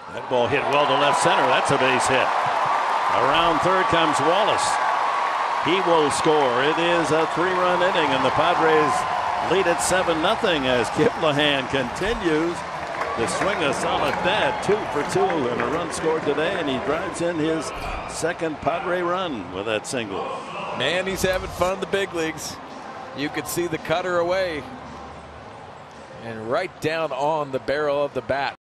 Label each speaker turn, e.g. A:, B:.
A: That ball hit well to left center. That's a base hit. Around third comes Wallace. He will score. It is a 3-run inning, and the Padres lead at 7-0 as Kivlehan continues to swing a solid bat. 2 for 2 and a run scored today, and he drives in his second Padre run with that single.
B: Man, he's having fun in the big leagues. You could see the cutter away and right down on the barrel of the bat.